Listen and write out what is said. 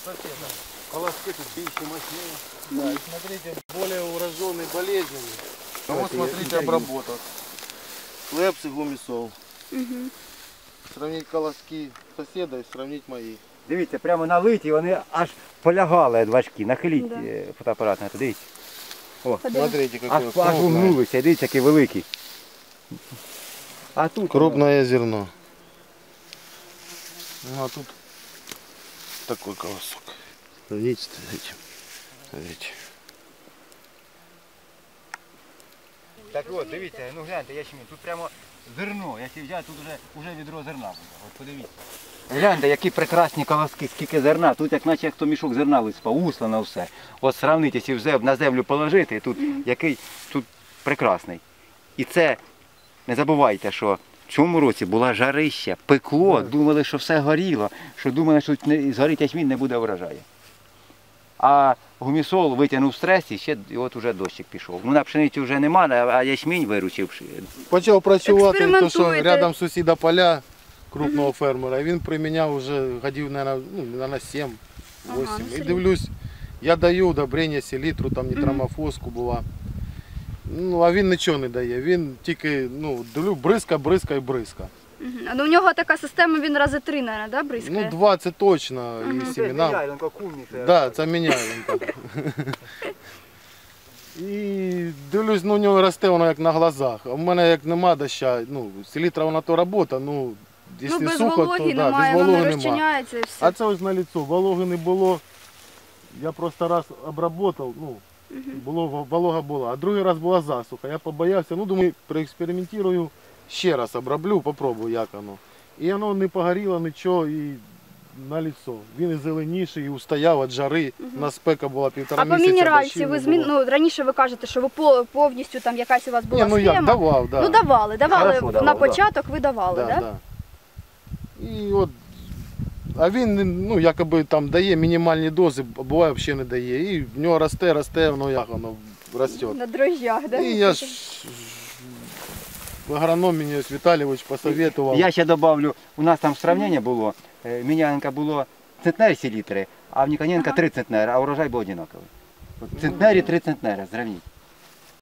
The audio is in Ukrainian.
соседа. Колоски тут більше, мощнее. Да, и смотрите, более уроженный, болезненный. А вот смотрите обработок. Лепс и гумисол. Сравнить колоски соседа и сравнить мои. Дивіться, прямо налиті, вони аж полягали важкі. Нахиліть фотоапарат на це, дивіться. О, Смотрите, какое аж угнулися, дивіться, який великий. А тут крупное зерно. Ну, а тут такой колосок. Видите, этим. Видите. Так от, дивіться, ну гляньте, ячмінь, тут прямо зерно, якщо взяти, тут вже відро зерна буде, от подивіться. Гляньте, які прекрасні колоски, скільки зерна, тут як наче хто мішок зерна виспав, услано все. От сравніть, якщо на землю положити, тут який тут прекрасний. І це, не забувайте, що в цьому році була жарища, пекло, думали, що все горіло, що думали, що згорить ячмінь, не буде врожаю. А гумісол витягнув стрес і от уже дощик пішов. Ну на пшениці вже нема, а ячмінь виручив. Почав працювати, то що рядом сусіда поля крупного фермера, він приміняв вже годів, мабуть, 7-8. І дивлюсь, я даю удобрення, селітру, там нітромофоску була. Ну, а він нічого не дає, він тільки, дивлю, бризка. Ну, у нього така система, він рази 3, мабуть, да, бризкає? Ну, 2 це точно, і семена. Да, це міняйленка. І дивлюсь, у нього росте воно як на глазах. А в мене як нема доща, селітра вона то робота, якщо без сухо, вологи то без немає, вологи воно нема. розчиняється і все. А це ось на лицо, вологи не було, я просто раз обработав, волога була, а другий раз була засуха. Я побоявся, думаю, проекспериментую, ще раз оброблю, попробую, як воно. І воно не погоріло нічого, і на лицо. Він і зеленіший, і устояв від жари, у нас спека була 1,5 місяця. А по мінеральці, раніше ви кажете, що ви повністю там якась у вас була схема. Як, давав, да. Ну давали, Хорошо, на початок ви давали, так? Да. І от, а він, якоби там дає мінімальні дози, а буває взагалі не дає. І в нього росте, воно як воно росте. На дрожжах, так? І я ж агроном мені ось Віталійович посоветував. Я ще добавлю, у нас там сравнення було, Міняненка було центнер селітри, а в Ніконенка 3 центнери, а урожай був однаковий. Центнері 3 центнери, зравніть.